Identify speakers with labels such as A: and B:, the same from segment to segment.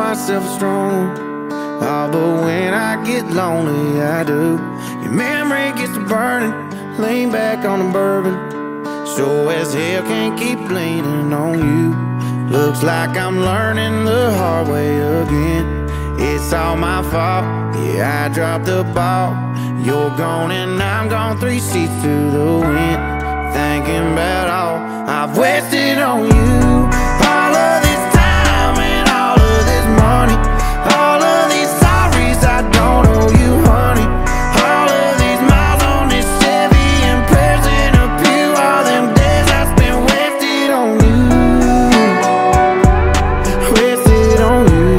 A: myself strong. Oh, but when I get lonely, I do. Your memory gets to burning, lean back on the bourbon. Sure as hell can't keep leaning on you. Looks like I'm learning the hard way again. It's all my fault, yeah, I dropped the ball. You're gone and I'm gone, 3 seats to the wind. Thinking about all I've wasted on you. All of this time and all of this money, all of these sorries I don't owe you, honey. All of these miles on this Chevy and prayers in a pew. All them days I spent wasted on you. Wasted on you.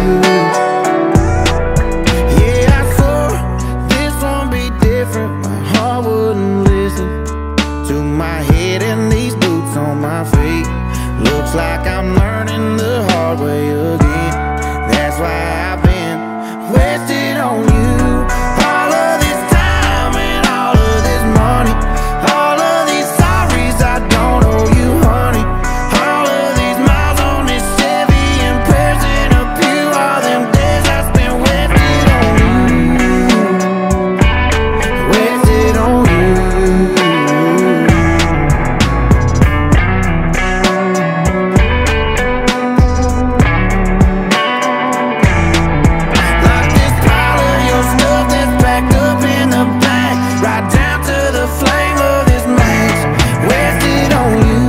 A: Yeah, I swore this won't be different. My heart wouldn't listen to my head and these boots on my feet. Looks like I'm learning the hard way again. That's why I've been wasted on you. All of this time and all of this money, all of these sorries I don't owe you, honey. All of these miles on this Chevy and prayers in a pew. All them days I spent wasted on you. Wasted on you. Like this pile of your stuff that's packed up in the back, right down to the flame of this match. Wasted on you.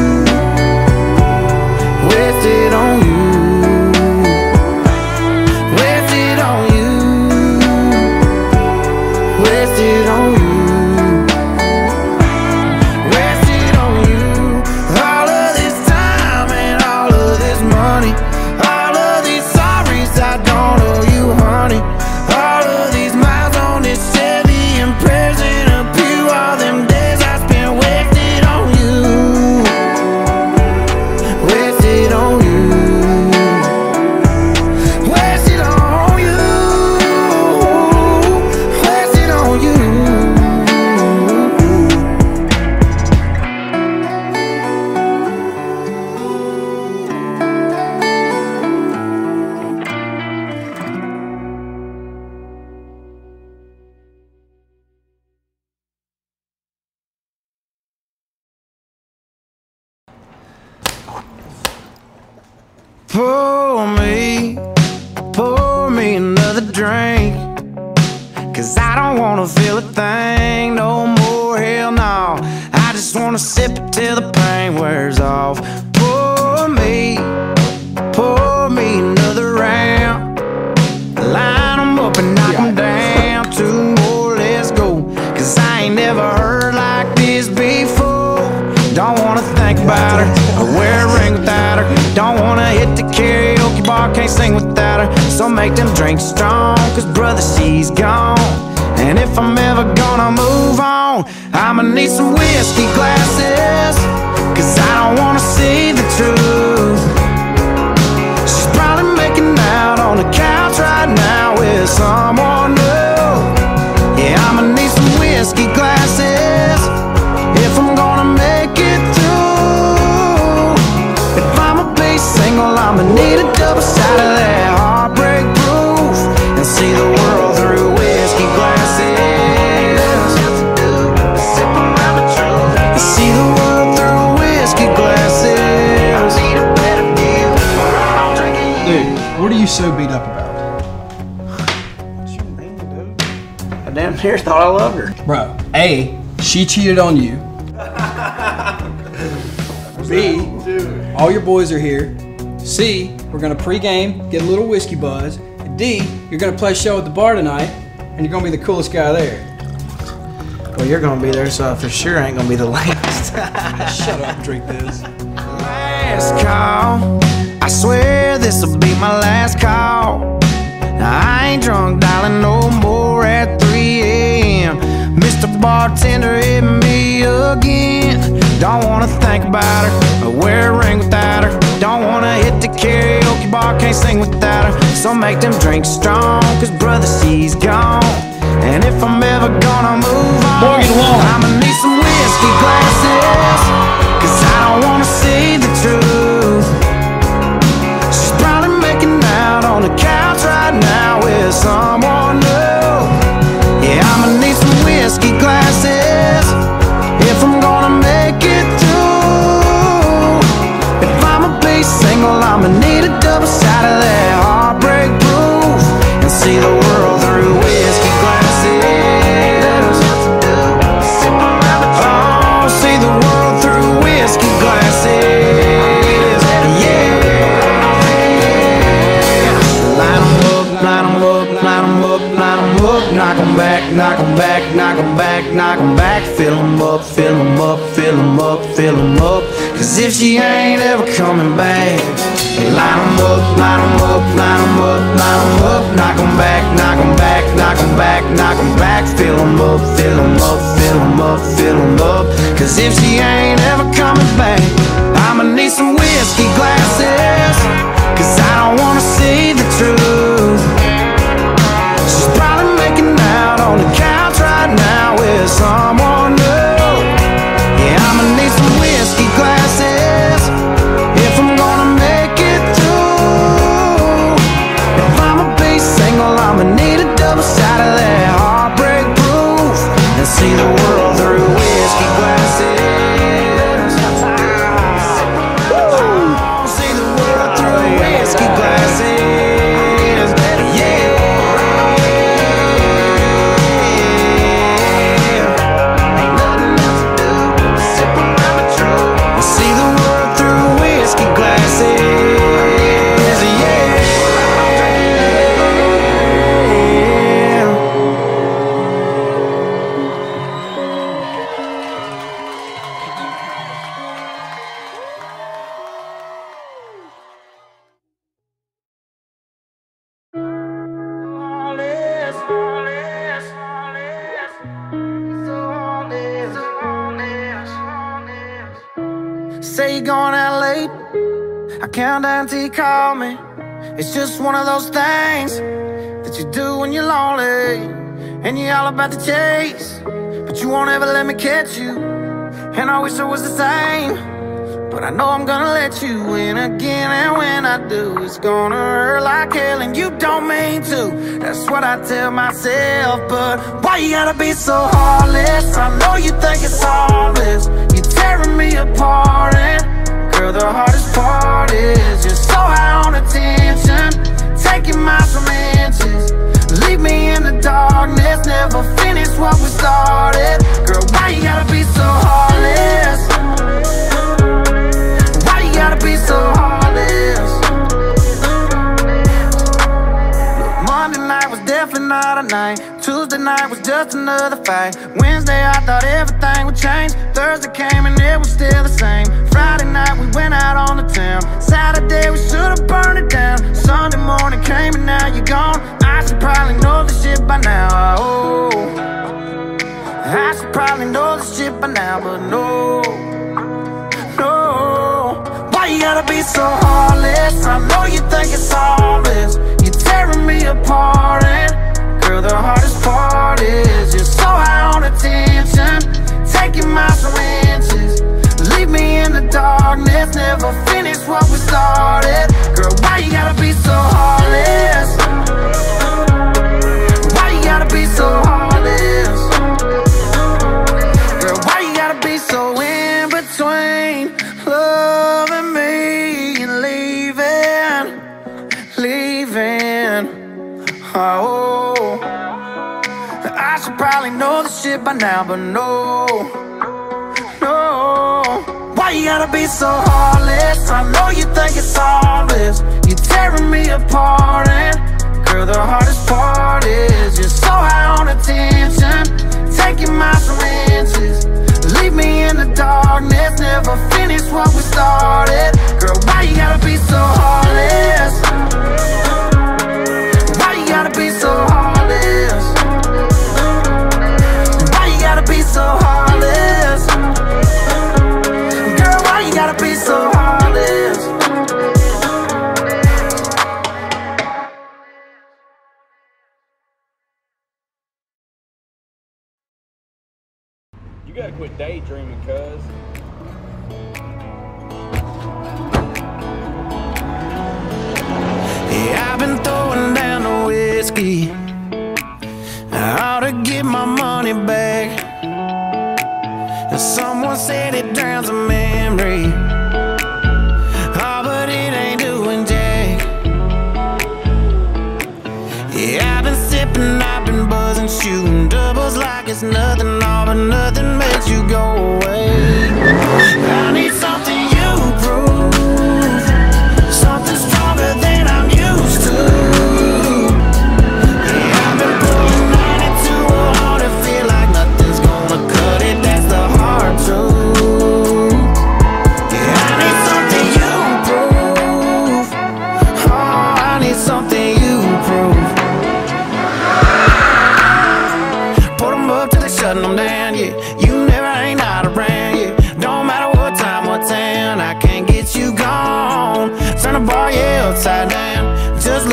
A: Wasted on you. Wasted on you. Wasted on you. Wasted on you. All of this time and all of this money, all of these sorries I don't owe you, honey. All of these miles on this Chevy and prayers in a pew. All them days I spent wasted on you. Wasted on you. Wasted on you. Wasted on you. Pour me another drink, 'cause I don't wanna feel a thing no more, hell no. I just wanna sip it till the pain wears off. Pour me another round. Line 'em up and knock 'em down. 2 more, let's go, 'cause I ain't never heard like this before. Don't wanna think about her or wear a ring without her. Don't wanna hit the karaoke bar, can't sing without her. So make them drinks strong, 'cause brother, she's gone. And if I'm ever gonna move on, I'ma need some whiskey glasses, 'cause I don't wanna see the truth. She's probably making out on the couch right now with someone new. Yeah, I'ma need some whiskey glasses if I'm gonna make it through. If I'ma be single, I'ma need a double shot of that heartbreak proof, and see the world through whiskey glasses. Sip around the truth, and see the world through whiskey glasses. I need a better view, or I don't drink it.
B: Dude, what are you so beat up about?
A: What you mean, dude? I damn near thought I loved her.
B: Bro, A, she cheated on you. B, all your boys are here. C, we're gonna pregame, get a little whiskey buzz. And D, you're gonna play a show at the bar tonight, and you're gonna be the coolest guy there.
A: Well, you're gonna be there, so I for sure ain't gonna be the last.
B: Shut up, drink this.
A: Last call, I swear this'll be my last call. Now, I ain't drunk, darling, no more at 3 a.m. Mr. Bartender hit me again. Don't wanna think about her or wear a ring without her. Don't wanna hit the karaoke bar, can't sing without her. So make them drinks strong, 'cause brother, she's gone. And if I'm ever gonna move on,
B: Morgan Wallen,
A: I'ma need some whiskey glasses, 'cause I don't wanna see the truth. She's probably making out knock 'em back. Fill 'em up, fill 'em up, fill 'em up, fill 'em up. Cause if she ain't ever coming back, line 'em up, line 'em up, line 'em up, line 'em up. Knock 'em back, knock 'em back, knock 'em back, knock 'em back. Fill 'em up, fill 'em up, fill 'em up, fill 'em up. Cause if she ain't ever coming back, I'ma need some whiskey glasses. Cause I don't wanna see the truth. She's probably making out on the couch right now with someone new. Yeah, I'ma need some whiskey glasses if I'm gonna make it through. If I'ma be single, I'ma need a double shot of that heartbreak proof and see the world through whiskey glasses. See the world through whiskey glasses. Yeah. Ain't nothing else to do but sip around the truth and see the world through whiskey glasses. Yeah. Say you're going out late, I count down till you call me. It's just one of those things that you do when you're lonely, and you're all about the chase, but you won't ever let me catch you. And I wish I was the same, but I know I'm gonna let you in again. And when I do, it's gonna hurt like hell, and you don't mean to. That's what I tell myself. But why you gotta be so heartless? I know you think it's harmless. You're tearing me apart, and girl, the hardest part is you're so high on attention, taking miles from inches. Leave me in the darkness, never finish what we started. Girl, why you gotta be so heartless? Why you gotta be so heartless? Look, Monday night was definitely not a night. Tuesday night was just another fight. Wednesday I thought everything would change. Thursday came and it was still the same. Friday night we went out on the town. Saturday we should've burned it down. Sunday morning came and now you're gone. I should probably know this shit by now. Oh, I should probably know this shit by now, but no, no. Why you gotta be so heartless? I know you think it's harmless. You're tearing me apart, and girl, the hardest part is you're so high on attention, taking miles from inches. Leave me in the darkness, never finish what we started. Girl, why you gotta be so heartless? Why you gotta be so heartless? Girl, why you gotta be so in between loving me and leaving, leaving? Oh, I should probably know this shit by now, but no, no. Why you gotta be so heartless? I know you think it's harmless. You're tearing me apart, and girl, the hardest part is you're so high on attention, taking miles from inches. Leave me in the darkness, never finish what we started. Girl, why you gotta be so heartless? Why you gotta be so heartless? Why you gotta be so heartless? Girl, why you gotta be so heartless?
C: You gotta quit daydreaming, cuz.
A: Yeah, I've been throwing down the whiskey. I ought to get my money back. And someone said it drowns a memory. Oh, but it ain't doing jack. Yeah, I've been sipping, I've been buzzing, shooting doubles like it's nothing, all but nothing makes you go away. I need something you prove, something stronger than I'm used to.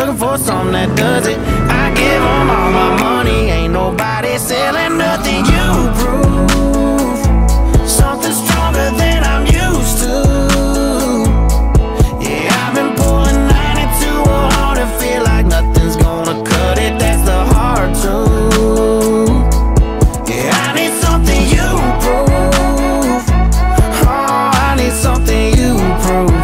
A: looking for something that does it. I give them all my money, ain't nobody selling nothing. You prove something stronger than I'm used to. Yeah, I've been pulling 92 hard and feel like nothing's gonna cut it. That's the hard truth. Yeah, I need something you prove. Oh, I need something you prove.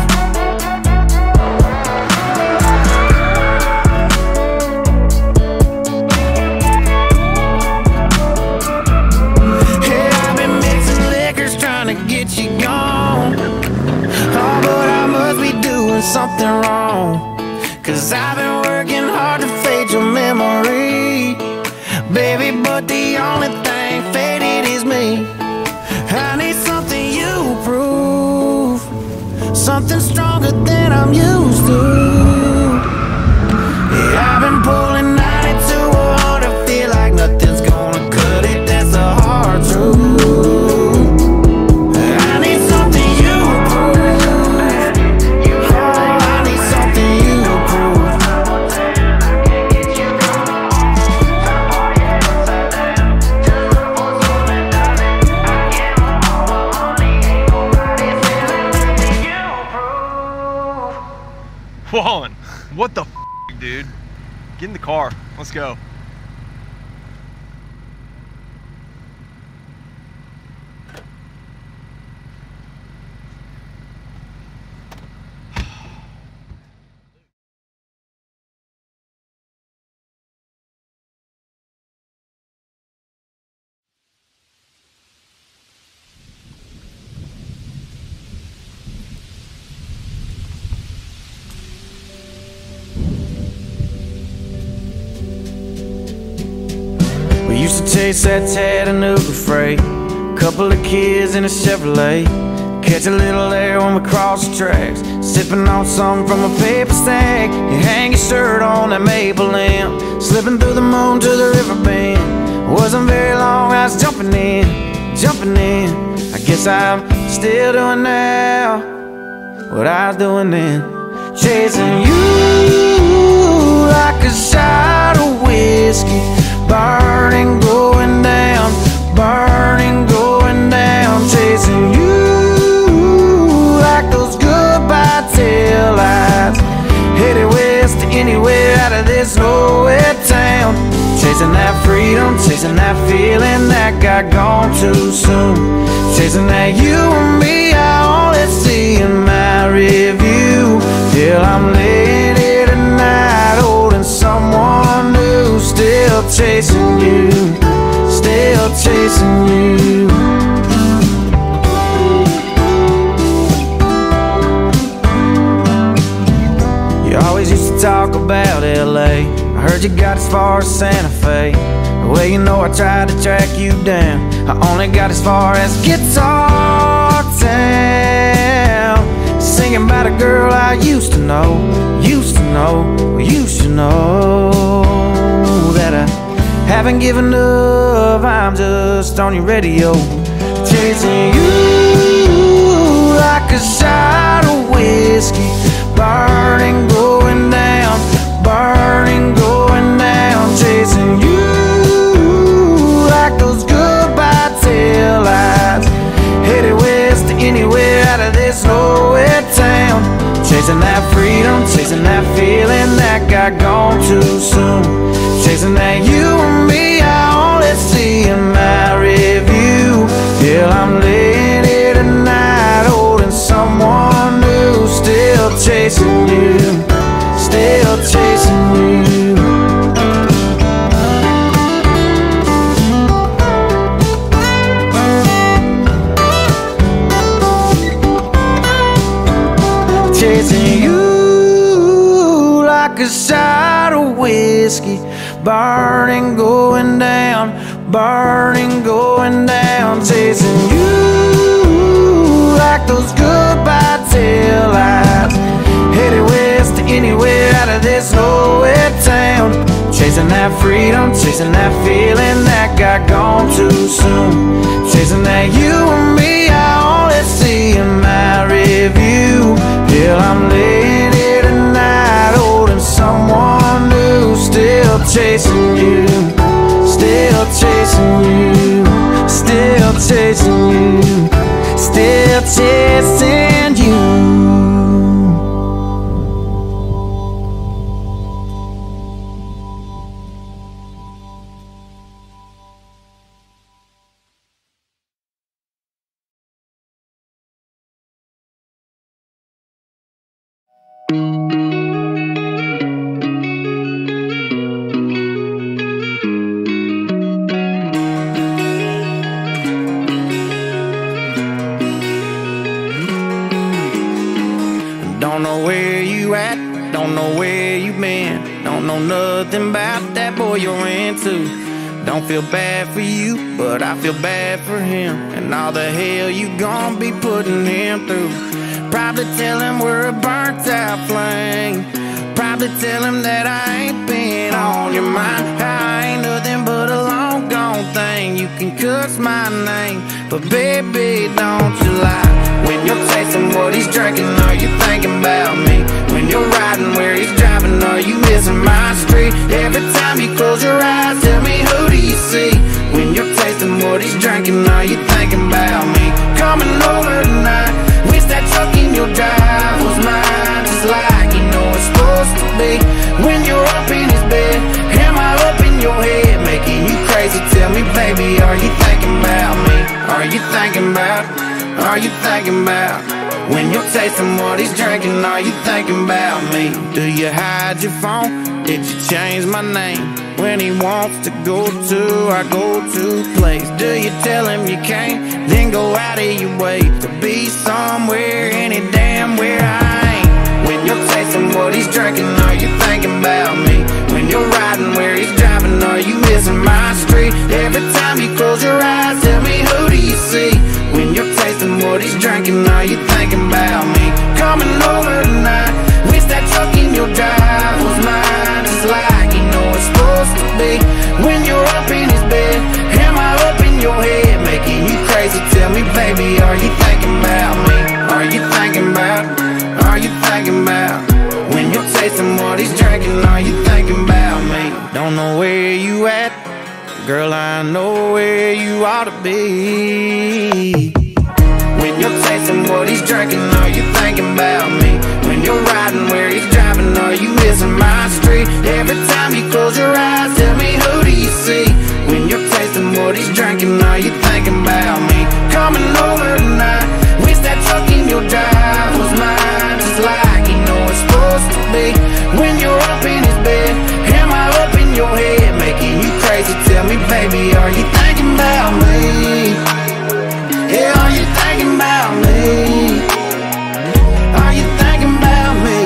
A: Yeah, I've been mixing liquors trying to get you gone. Oh, but I must be doing something wrong, 'cause I've been working hard to fade your memory, baby, but the only thing faded is me. I need something you prove, something stronger than I'm used to. Yeah, I've been pulling 92 hard, I feel like nothing's gonna cut it. That's the hard truth. I need something you prove. Oh, I need something you prove.
D: Juan, what the dude? Get in the car. Let's go.
A: We used to chase that Chattanooga freight, couple of kids in a Chevrolet, catch a little air when we cross the tracks, sipping on something from a paper stack. You hang your shirt on that maple limb, slipping through the moon to the river bend. Wasn't very long, I was jumping in. I guess I'm still doing now what I was doing then, chasing you like a shot of whiskey, burning, going down, chasing you like those goodbye tail lights, headed west to anywhere out of this nowhere town, chasing that freedom, chasing that feeling that got gone too soon, chasing that you and me I only see in my review, till I'm laying here tonight holding someone new, still chasing you, still chasing you. You always used to talk about LA, I heard you got as far as Santa Fe. Well, you know I tried to track you down, I only got as far as Guitar Town, singing about a girl I used to know, well, you should know that I haven't given up, I'm just on your radio, chasing you like a shot of whiskey, burning, going down, chasing you like those goodbye tail lights, headed west to anywhere out of this nowhere town, chasing that freedom, chasing that feeling that got gone too soon, chasing that you and me I only see in my review, till I'm laying here tonight holding someone new, still chasing you, still chasing you. Chasing you like a shot of whiskey, burning, going down, chasing you like those goodbye tail lights, headed west to anywhere out of this nowhere town, chasing that freedom, chasing that feeling that got gone too soon, chasing that you and me I only see in my review, till I'm laying here tonight holding someone Don't know where you at, don't know where you been, don't know nothing about that boy you're into. Don't feel bad for you, but I feel bad for him, and all the hell you gon' be putting him through. Probably tell him we're a burnt out flame, probably tell him that I ain't been on your mind. I ain't nothing but a long gone thing. You can cuss my name, but baby, don't you lie. When you're tasting what he's drinking, are you thinking about me? When you're riding where he's driving, are you missing my street? Every time you close your eyes, tell me, who do you see? When you're tasting what he's drinking, are you thinking about me? Coming over tonight, wish that truck in your drive was mine, just like you know it's supposed to be. When you're up in his bed, am I up in your head, making you crazy? Tell me, baby, are you thinking about me? Are you thinking about? Are you thinking about? When you're tasting what he's drinking, are you thinking about me? Do you hide your phone? Did you change my name? When he wants to go to our go-to place, do you tell him you can't, then go out of your way to be somewhere, any damn where I ain't? When you're tasting what he's drinking, are you thinking about me? When you're riding where he's driving, are you missing my street? Every time you close your eyes, tell me, who do you see? When you're tasting what he's drinking, are you thinking about me? Coming over tonight, wish that truck in your drive was mine, just like you know it's supposed to be. When you're up in his bed, am I up in your head, making you crazy? Tell me, baby, are you thinking about me? Are you thinking about? Are you thinking about? When you're tasting what he's drinking, are you thinking about me? Don't know where you at, girl, I know where you ought to be. When you're tasting what he's drinking, are you thinking about me? When you're riding where he's driving, are you missing my street? Every time you close your eyes, tell me, who do you see? When you're tasting what he's drinking, are you thinking about me? Coming over tonight, wish that truck in your drive was mine, just like you know it's supposed to be. When you're up in his bed, am I up in your head, making you crazy? Tell me, baby, are you thinking about me? Yeah, are you thinking about me? Are you thinking about me?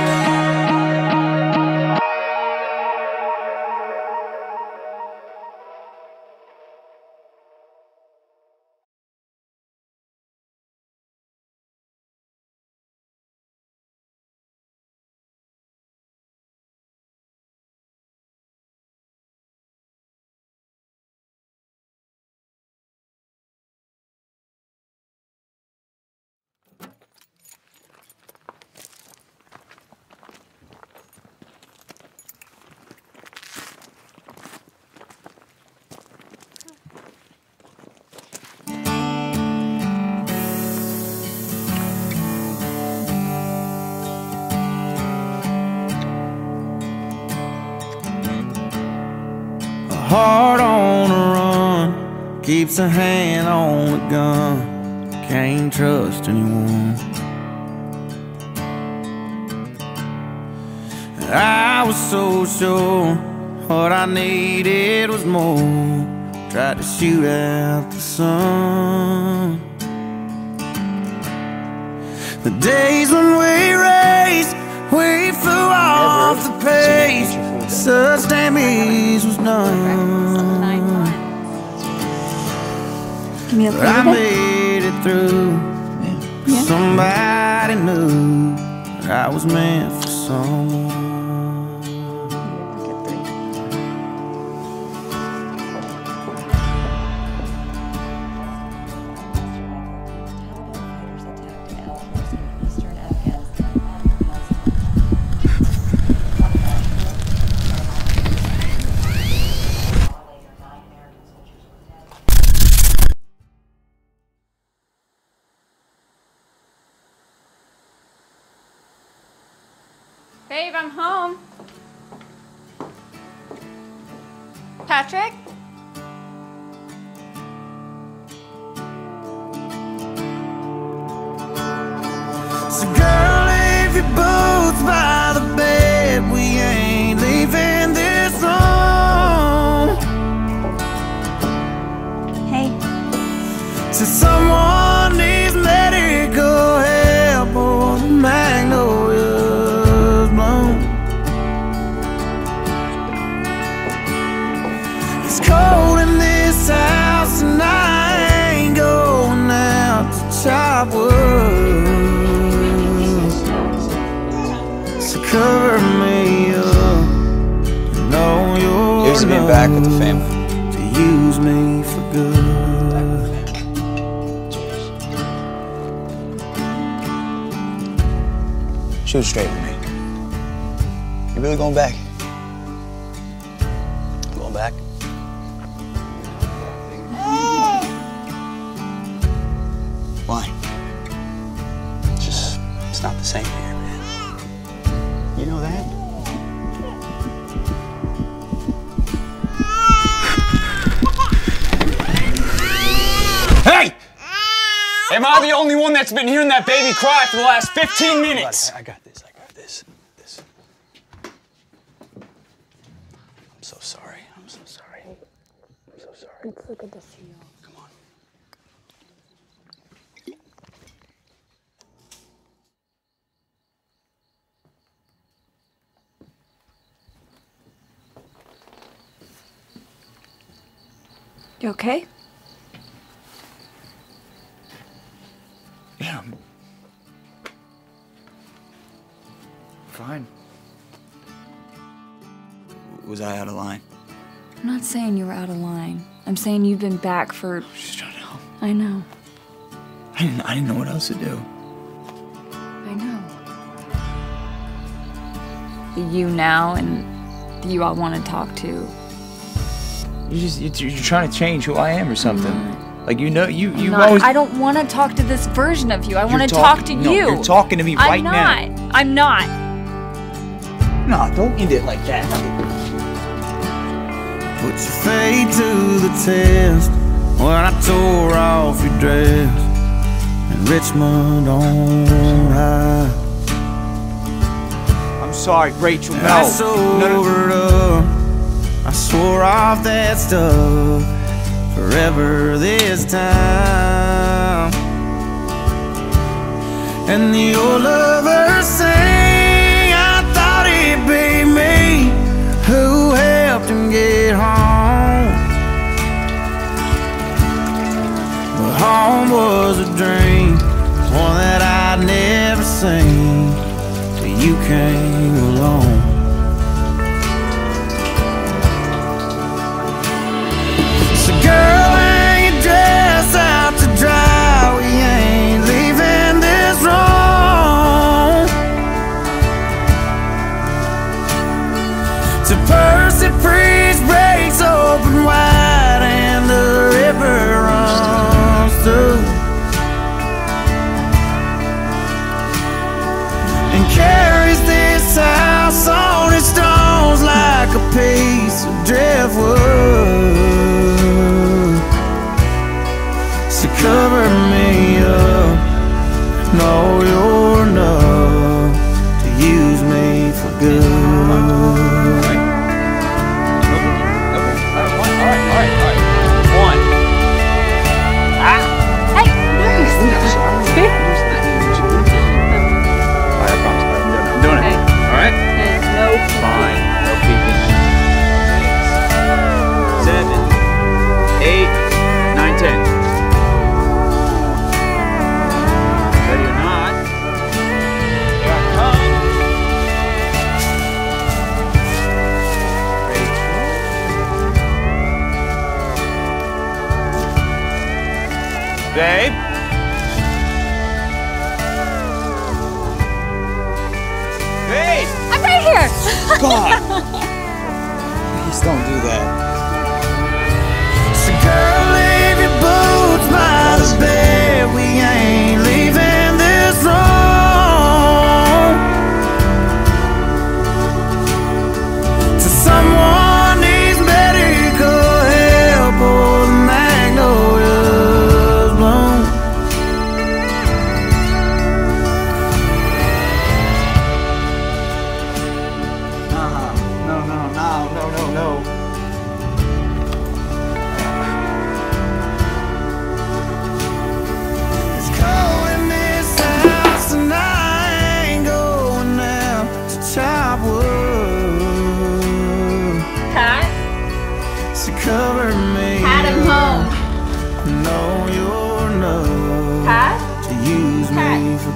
A: Heart on a run, keeps a hand on the gun, can't trust anyone. I was so sure what I needed was more, tried to shoot out the sun. The days when we raced, we flew off the page, such damage was done. But I made it through. Somebody knew that I was meant for someone.
E: Babe, I'm home. Patrick?
A: So girl, if you your boots by the bed. We ain't leaving this room.
E: Hey.
A: So someone needs medical help or the magnolias bloom. It's cold in this house and I ain't going out to chop wood. So cover me up, know you're
B: Here's to being back with the family.
A: to use me for good.
F: Shoot straight with me. You really going back? Going back? Why? It's not the same here, man. You know that?
G: Hey! Am I the only one that's been hearing that baby cry for the last 15 minutes?
F: I got this. I'm so sorry. I'm so sorry.
E: It's so good to see you.
F: Come on.
E: You okay?
F: Yeah, I'm fine. Was I out of line?
E: I'm not saying you were out of line. I'm saying you've been back for...
F: Just trying to help.
E: I know.
F: I didn't know what else to do.
E: I know. The you now and the you I want to talk to.
F: You're trying to change who I am or something. Like you
E: Not-
F: always.
E: I don't want to talk to this version of you. I want to
F: You're
E: talk to
F: talking- no,
E: you.
F: you're talking to me right now.
E: I'm not.
F: No, don't end it like that.
A: Put your fate to the test when I tore off your dress in Richmond on high.
F: I'm sorry, Rachel.
A: I sobered up. I swore off that stuff forever this time. And the old lover sang, I thought it'd be me who helped him get home. But home was a dream, one that I'd never seen till you came along. So girl, hang your dress out to dry. We ain't leaving this room. To Percy Priest breaks open wide and the river runs through and carries this house on its stones like a piece of driftwood. So cover me up, know you're enough to use me for good.
G: Babe? Babe!
E: I'm right here.
F: God! Please don't do that.
A: So girl, leave your boots by the bed. We ain't leaving this room. So someone needs medical help or the magnolias bloom.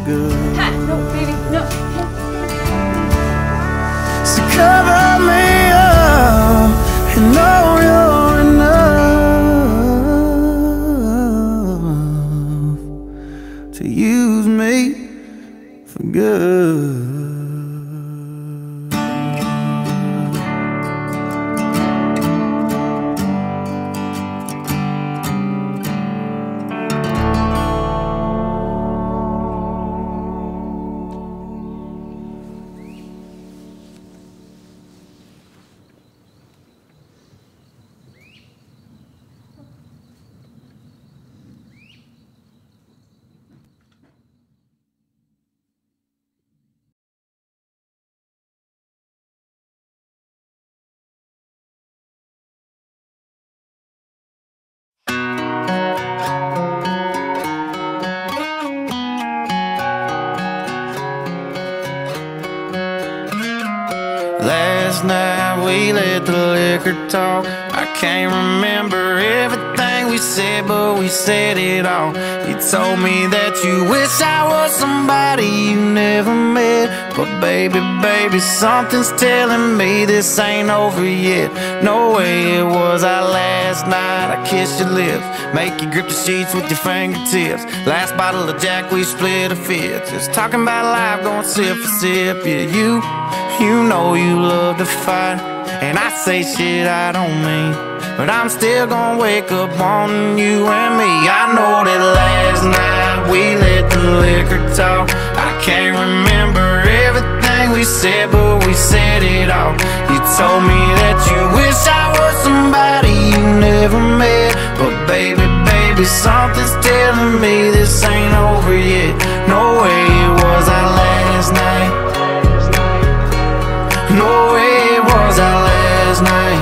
A: good.
H: Pat, no, baby, no.
A: So cover me up and know you're enough to use me for good. Last night we let the liquor talk. I can't remember everything we said, but we said it all. You told me that you wish I was somebody you never met. But baby, baby, something's telling me this ain't over yet. No way it was our last night. I kissed your lips, make you grip the sheets with your fingertips. Last bottle of Jack, we split a fifth. Just talking about life, going sip for sip. Yeah, you know you love to fight, and I say shit I don't mean, but I'm still gonna wake up wanting you and me. I know that last night we let the liquor talk. I can't remember everything we said, but we said it all. You told me that you wish I was somebody you never met. But baby, baby, something's telling me this ain't over yet. No way it was our last night. No way it was our last night.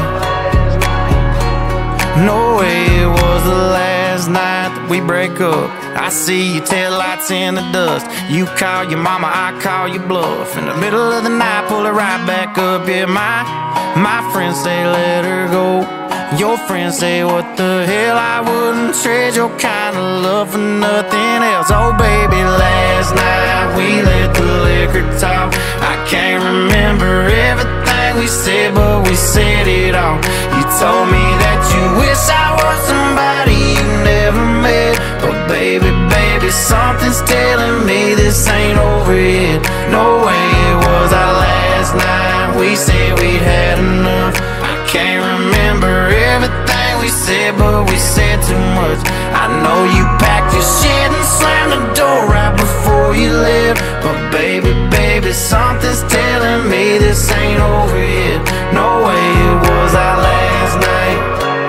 A: No way it was the last night that we break up. I see your taillights in the dust. You call your mama, I call your bluff. In the middle of the night, pull her right back up. Yeah, my friends say let her go. Your friends say what the hell, I wouldn't trade your kind of love for nothing else. Oh baby, last night we let the liquor talk. I can't remember everything we said, but we said it all. You told me that you wish I was somebody you never met. But baby, baby, something's telling me this ain't over yet. No way it was our last night. We said we'd had enough. I can't remember everything we said, but we said too much. I know you packed your shit and slammed the door right before you left. But baby, baby, something's telling me this ain't over yet. No way it was our last night.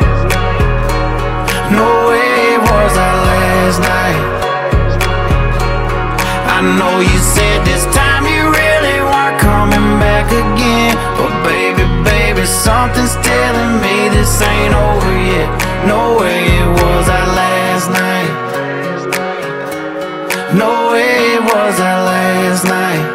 A: No way it was our last night. I know you said this time you really weren't coming back again. But baby, baby, something's telling me this ain't over yet. No way it was our last night. No way it was our last night.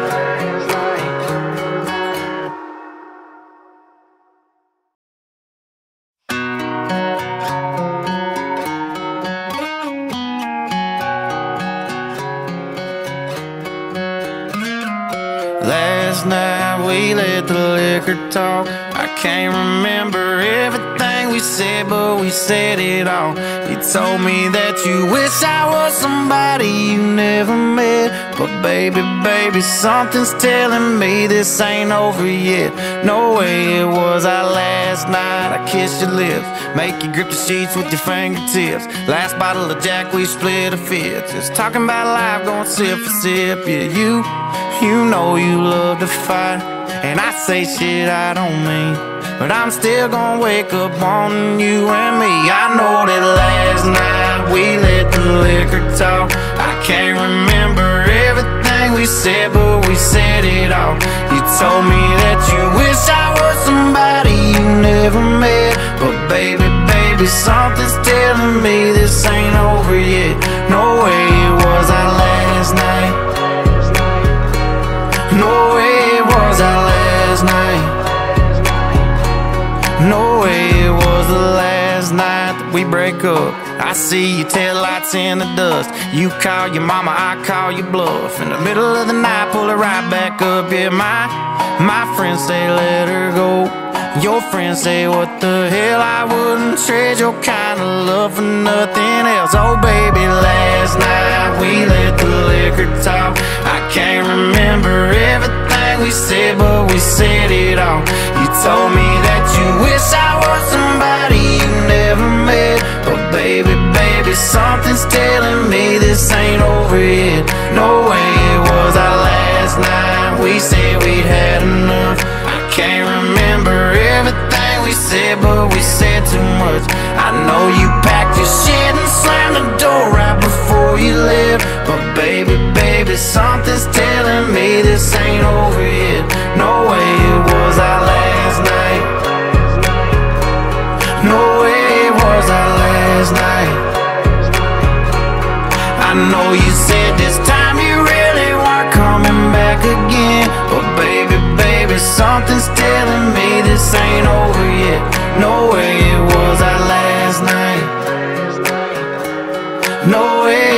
A: Last night we let the liquor talk. I can't remember everything we said, but we said it all. You told me that you wish I was somebody you never met. But baby, baby, something's telling me this ain't over yet. No way it was our last night. I kissed your lips, make you grip the sheets with your fingertips. Last bottle of Jack, we split a fifth. Just talking about life, going sip for sip. Yeah, you know you love to fight, and I say shit I don't mean, but I'm still gonna wake up wanting you and me. I know that last night we let the liquor talk. I can't remember everything we said, but we said it all. You told me that you wish I was somebody you never met. But baby, baby, something's telling me this ain't over yet. No way it was our last night. No way it was our last night. No way it was the last night that we we break up. I see your taillights in the dust. You call your mama, I call your bluff. In the middle of the night, pull her right back up. Yeah, my friends say let her go. Your friends say what the hell, I wouldn't trade your kind of love for nothing else. Oh baby, last night we let the liquor talk. I can't remember everything we said, but we said it all. You told me that you wish I was somebody you never met. But baby, something's telling me this ain't over yet. No way it was our last night. We said we'd had enough. I can't remember everything we said, but we said too much. I know you packed your shit and slammed the door right before you left. But baby, something's telling me this ain't over yet. No way it was our last night. No way it was our last night. I know you said this time you really weren't coming back again. But baby, something's telling me this ain't over yet. No way it was our last night. No way